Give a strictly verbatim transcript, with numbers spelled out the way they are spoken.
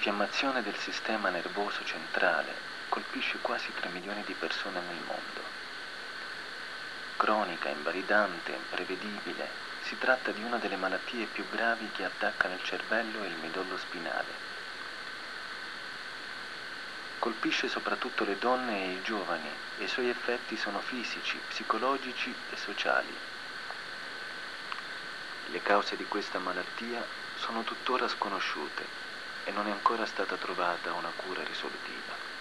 Un'infiammazione del sistema nervoso centrale colpisce quasi tre milioni di persone nel mondo. Cronica, invalidante, imprevedibile, si tratta di una delle malattie più gravi che attaccano il cervello e il midollo spinale. Colpisce soprattutto le donne e i giovani e i suoi effetti sono fisici, psicologici e sociali. Le cause di questa malattia sono tuttora sconosciute e non è ancora stata trovata una cura risolutiva.